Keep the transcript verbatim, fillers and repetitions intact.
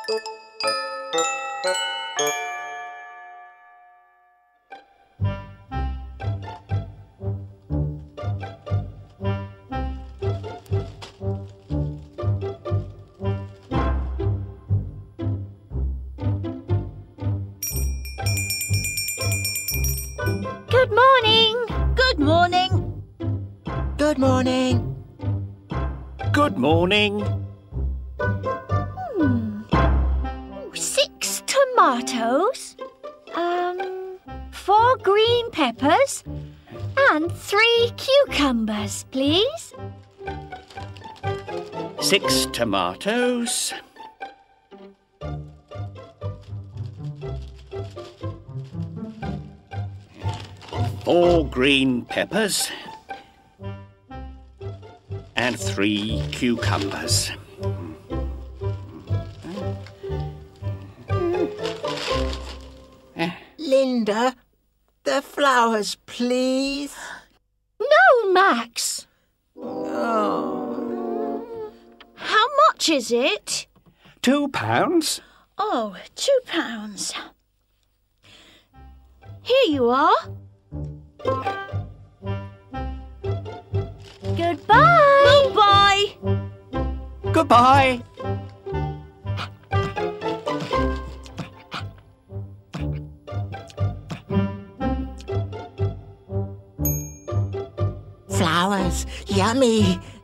Good morning. Good morning. Good morning. Good morning. Hmm. Six tomatoes, um, four green peppers, and three cucumbers, please. Six tomatoes. Four green peppers. And three cucumbers. Linda, the flowers, please. No, Max. Oh. How much is it? Two pounds. Oh, two pounds. Here you are. Goodbye. Goodbye. Goodbye. Flowers, yummy.